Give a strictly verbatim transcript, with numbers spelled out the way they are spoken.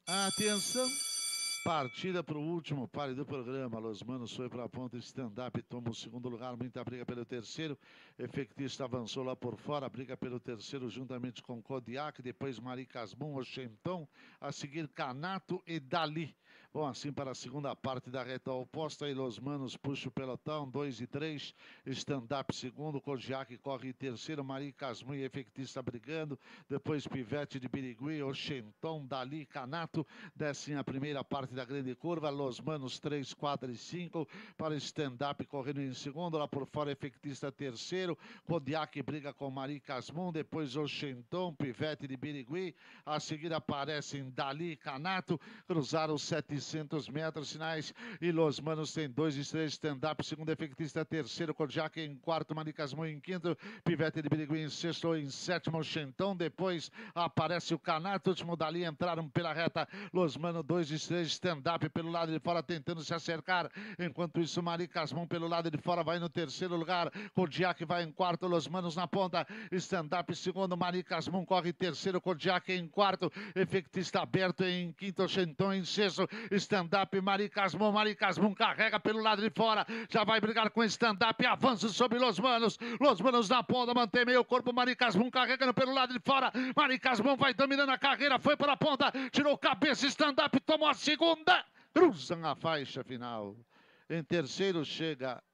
Atenção, partida para o último pare do programa. Los Manos foi para a ponta, stand-up toma o segundo lugar, muita briga pelo terceiro. Efectista avançou lá por fora, briga pelo terceiro juntamente com Kodiak, depois Mari Casmon, Oxenton, a seguir Canato e Dali. Bom, assim para a segunda parte da reta oposta, e Los Manos puxa o pelotão, dois e três, stand-up segundo, Kodiak corre em terceiro, Mari Casmon e Efectista brigando, depois Pivete de Birigui, Oxenton, Dali, Canato, descem a primeira parte da grande curva, Los Manos três, quatro e cinco, para stand-up correndo em segundo, lá por fora Efectista terceiro, Kodiak briga com Mari Casmon, depois Oxenton, Pivete de Birigui, a seguir aparecem Dali e Canato, cruzaram os setecentos metros finais, e Los Manos tem dois e três, stand-up, segundo Efectista terceiro, Kodiak em quarto, Mari Casmon em quinto, Pivete de Birigui em sexto, em sétimo, Oxenton, depois aparece o Canato, último Dali, entraram pela reta, Los Manos dois e três, stand-up pelo lado de fora tentando se acercar, enquanto isso Mari Casmon pelo lado de fora vai no terceiro lugar, Kodiak vai em quarto, Los Manos na ponta, stand-up segundo, Mari Casmon corre terceiro, Kodiak em quarto, Efectista aberto em quinto, Oxenton em sexto, stand-up Mari Casmon, Mari Casmon carrega pelo lado de fora, já vai brigar com stand-up, avança sobre Los Manos, Los Manos na ponta, mantém meio corpo, Mari Casmon carregando pelo lado de fora, Mari Casmon vai dominando a carreira, foi para a ponta, tirou cabeça, stand-up tomou a segunda, cruzam a faixa final. Em terceiro chega